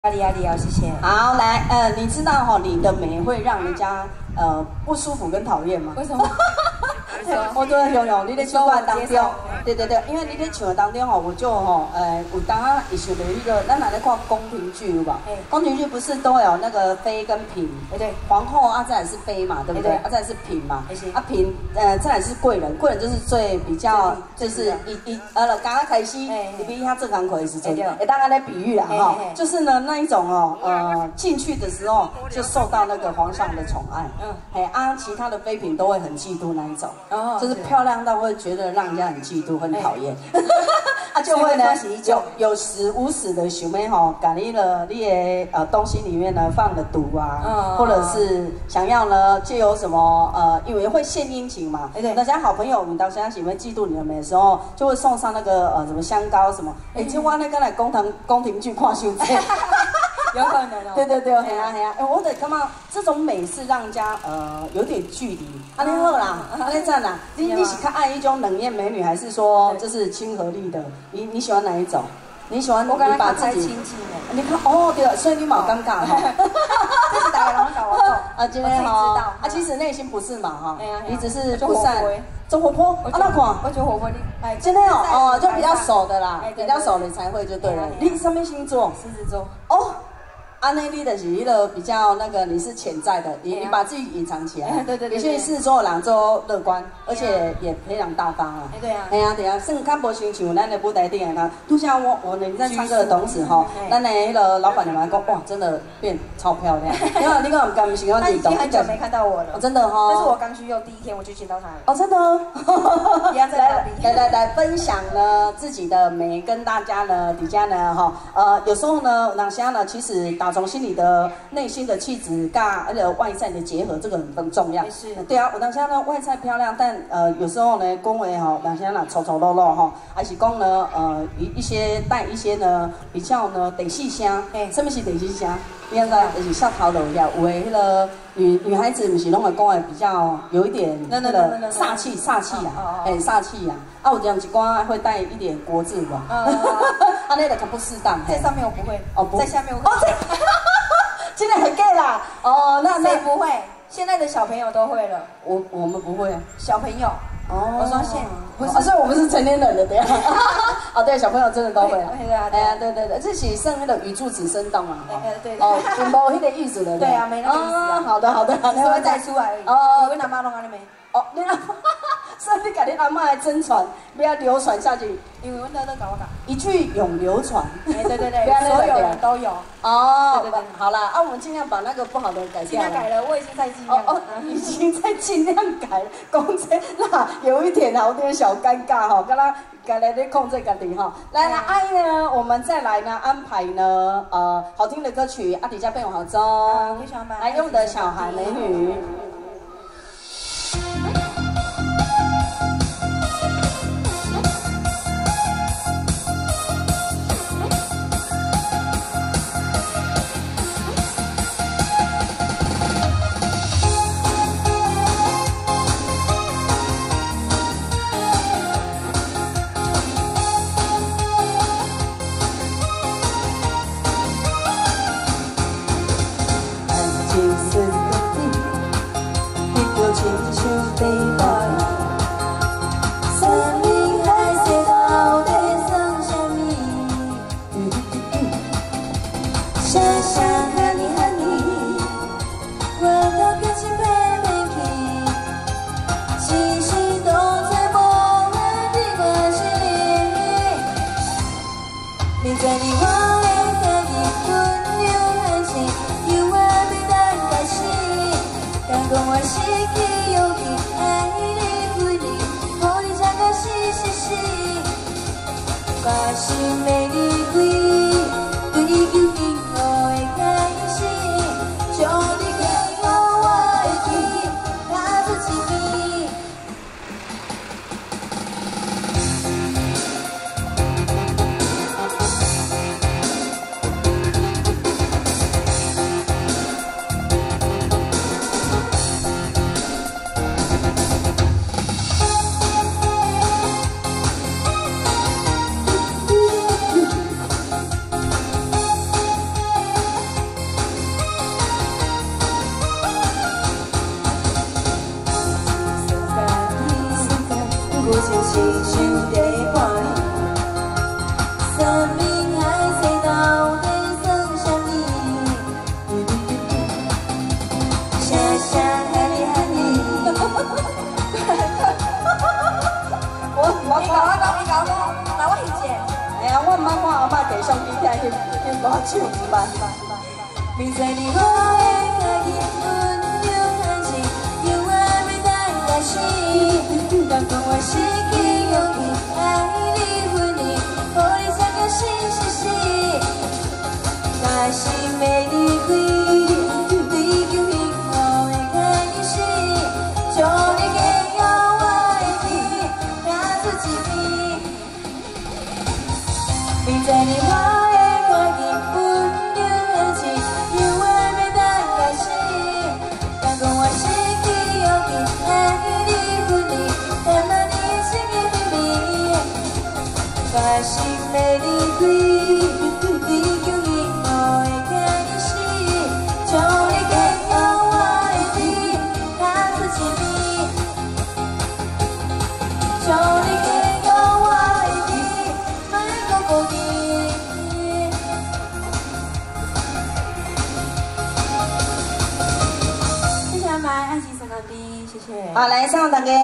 压力哦，谢谢。 好，来，你知道哈，你的美会让人家不舒服跟讨厌吗？ 为什么？ 我对有你在唱歌当中，对，因为你在唱的当中吼，我就吼，有当啊，也想到那个，咱哪来看宫廷剧有吧？宫廷剧不是都有那个妃跟嫔？对，皇后啊，再来是妃嘛，对不对？啊，再来是嫔嘛，啊嫔，再来是贵人，贵人就是最比较就是刚刚开始，你比他正常口的时阵，当然来比喻啦哈，就是呢那一种哦，进去的时候就受到那个皇上的宠爱，其他的妃嫔都会很嫉妒那一种。就是漂亮到会觉得让人家很嫉妒、很讨厌，就会呢有时无时的想要吼，把你的东西里面呢放了毒啊，或者是想要呢借由什么因为会献殷勤嘛，那些好朋友们到现在喜欢嫉妒你的美的时候，就会送上那个什么香膏什么，今晚那个来宫廷剧看秀节。 有可能哦。 对，嘿啊，我得感觉这种美是让人家有点距离。安尼好啦，安尼赞啦。你是较爱一种冷艳美女，还是说就是亲和力的？你喜欢哪一种？你喜欢你把自己亲近的。 你看哦，对了，所以你蛮尴尬哈。 这是大家拢搞我懂。 今天哈，其实内心不是嘛哈，你只是不善。中活泼，那看， 我就活泼的。 今天就比较熟的啦，比较熟的才会就对了。你什么星座？ 狮子座。 哦。安内利的是一个比较那个，你是潜在的，你把自己隐藏起来。对。也许是做人做乐观，而且也非常大方啊。对啊，算较无亲像咱的舞台顶的，就像我们在唱歌的同时吼，咱的那个老板娘来讲，哇，真的变超漂亮。因为你看我们刚不是讲他已经很久没看到我了， 真的哈。 但是我刚去幼第一天我就见到他了。 哦，真的。来分享呢自己的美，跟大家呢底下呢哈，有时候呢，让虾呢其实从心里的内心的气质跟外在的结合，这个很重要。对啊，有当下呢外在漂亮，但有时候呢讲话吼，当下呢丑陋陋哈，还是讲呢一些带一些呢比较呢得细声。什么是得细声？你看个就是笑头落下，有的那个女孩子不是拢会讲的比较有一点那个煞气啊，煞气啊。有这样一寡会带一点国字的，那个可不适当。 在上面我不会，在下面我会。今天很 gay 啦，那谁不会？现在的小朋友都会了。 我们不会啊， 小朋友。我说所以我们是成年人的，对啊。对，小朋友真的都会啊。对，这是算那个语助词生动嘛。对。就无那个意思了。 对啊，没那个意思啊。 好的， 只会带出来而已。我阿妈弄安尼没？ 你阿妈，所以你把你阿妈的真传，不要流传下去。 因为我那都搞我搞。 一句永流传。 对，所有人都有。 对，好了，我们尽量把那个不好的改掉。 尽量改了，我已经在尽量。 已经在尽量改了。公车那有一点有点小尴尬哈，刚刚改来的控制家己哈。来，爱呢，我们再来呢安排呢好听的歌曲，底下备用好钟，来用的小孩美女。 是想在看你。生命海誓到底算什么？谢谢爱你爱你。你搞我，那我去接。哎呀，我唔捌看阿嬷地上边听迄歌唱一捌。明知你我的家己温柔安静，又爱要等来死，敢讲我失去勇气，爱你分离，予你这个心是死，假心要离开，追求幸福的开始，将你给予我的甜，拿出一边，明知你我的家己温柔安静。我失去勇气，爱你分离，但把你心的秘密，把心要离开，追求幸福的开始，将你给予我的甜，拿出一边，将你给予我的甜，莫讲孤单。谢谢买爱情神的 B， 谢谢。好，来上大家。